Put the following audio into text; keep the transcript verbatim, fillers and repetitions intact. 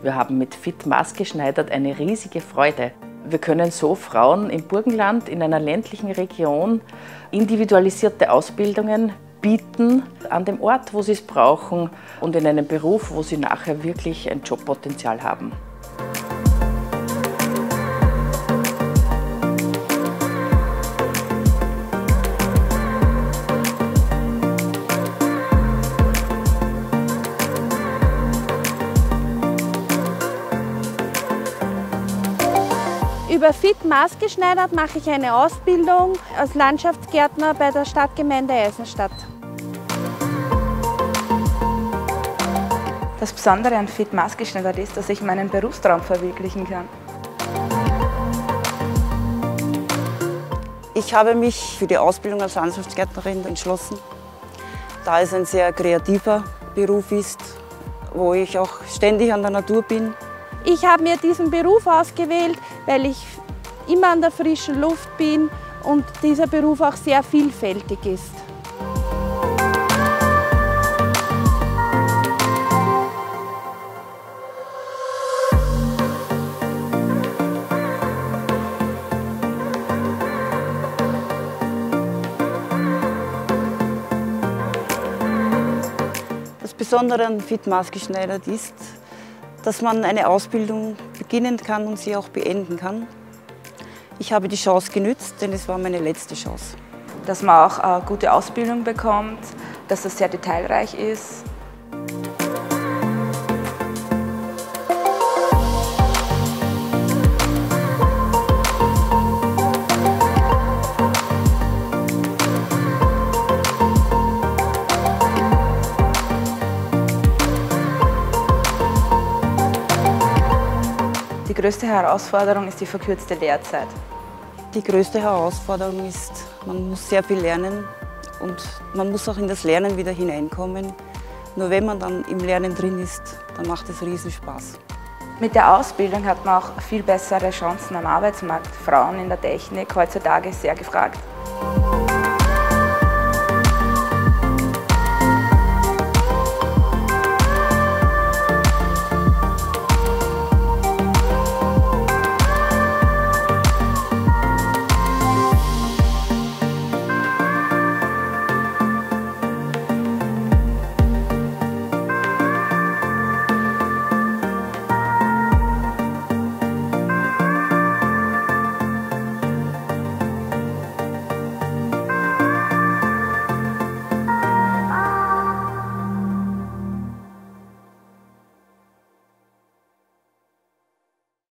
Wir haben mit Fit maßgeschneidert eine riesige Freude. Wir können so Frauen im Burgenland, in einer ländlichen Region, individualisierte Ausbildungen bieten an dem Ort, wo sie es brauchen und in einem Beruf, wo sie nachher wirklich ein Jobpotenzial haben. Über Fit maßgeschneidert mache ich eine Ausbildung als Landschaftsgärtner bei der Stadtgemeinde Eisenstadt. Das Besondere an Fit maßgeschneidert ist, dass ich meinen Berufstraum verwirklichen kann. Ich habe mich für die Ausbildung als Landschaftsgärtnerin entschlossen, da es ein sehr kreativer Beruf ist, wo ich auch ständig an der Natur bin. Ich habe mir diesen Beruf ausgewählt, weil ich immer an der frischen Luft bin und dieser Beruf auch sehr vielfältig ist. Das Besondere an Fit maßgeschneidert ist, dass man eine Ausbildung beginnen kann und sie auch beenden kann. Ich habe die Chance genützt, denn es war meine letzte Chance. Dass man auch eine gute Ausbildung bekommt, dass das sehr detailreich ist. Die größte Herausforderung ist die verkürzte Lehrzeit. Die größte Herausforderung ist, man muss sehr viel lernen und man muss auch in das Lernen wieder hineinkommen. Nur wenn man dann im Lernen drin ist, dann macht es riesen Spaß. Mit der Ausbildung hat man auch viel bessere Chancen am Arbeitsmarkt. Frauen in der Technik heutzutage sehr gefragt.